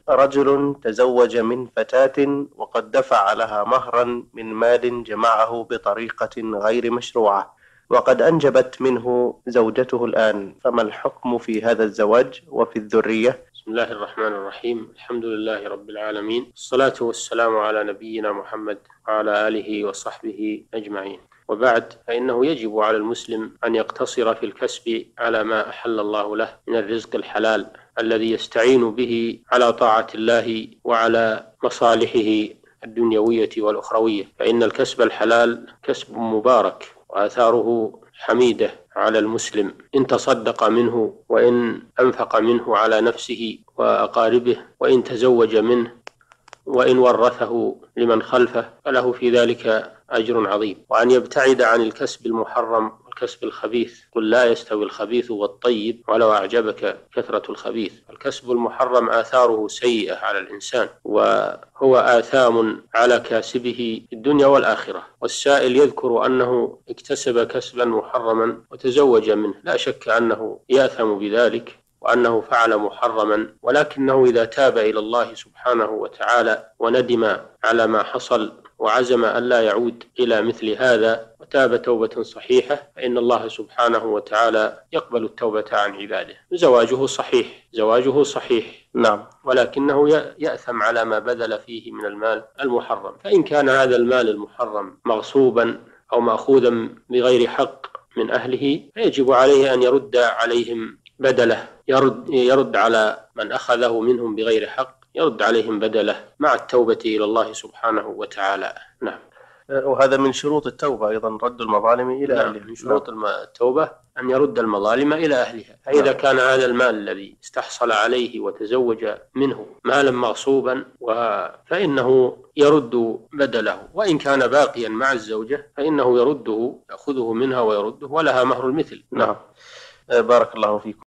رجل تزوج من فتاة وقد دفع لها مهرا من مال جمعه بطريقة غير مشروعة، وقد أنجبت منه زوجته الآن، فما الحكم في هذا الزواج وفي الذرية؟ بسم الله الرحمن الرحيم. الحمد لله رب العالمين، الصلاة والسلام على نبينا محمد وعلى آله وصحبه أجمعين، وبعد، فإنه يجب على المسلم أن يقتصر في الكسب على ما أحل الله له من الرزق الحلال الذي يستعين به على طاعة الله وعلى مصالحه الدنيوية والأخروية، فإن الكسب الحلال كسب مبارك وآثاره حميدة على المسلم إن تصدق منه، وإن أنفق منه على نفسه وأقاربه، وإن تزوج منه، وإن ورثه لمن خلفه، فله في ذلك أجر عظيم. وأن يبتعد عن الكسب المحرم والكسب الخبيث، قل لا يستوي الخبيث والطيب ولو أعجبك كثرة الخبيث. الكسب المحرم آثاره سيئة على الإنسان، وهو آثام على كاسبه في الدنيا والآخرة. والسائل يذكر أنه اكتسب كسبا محرما وتزوج منه، لا شك أنه يأثم بذلك وأنه فعل محرما، ولكنه إذا تاب إلى الله سبحانه وتعالى وندم على ما حصل وعزم أن لا يعود إلى مثل هذا وتاب توبة صحيحة، فإن الله سبحانه وتعالى يقبل التوبة عن عباده. زواجه صحيح، نعم، ولكنه يأثم على ما بذل فيه من المال المحرم. فإن كان هذا المال المحرم مغصوبا أو مأخوذا بغير حق من أهله، فيجب عليه أن يرد عليهم بدله، يرد على من أخذه منهم بغير حق، يرد عليهم بدله مع التوبة إلى الله سبحانه وتعالى. نعم. وهذا من شروط التوبة أيضا رد المظالم إلى نعم، أهلها. من شروط التوبة أن يرد المظالم إلى أهلها. فإذا كان هذا المال الذي استحصل عليه وتزوج منه مالا مغصوبا، فإنه يرد بدله، وإن كان باقيا مع الزوجة فإنه يأخذه منها ويرده، ولها مهر المثل. نعم. بارك الله فيكم.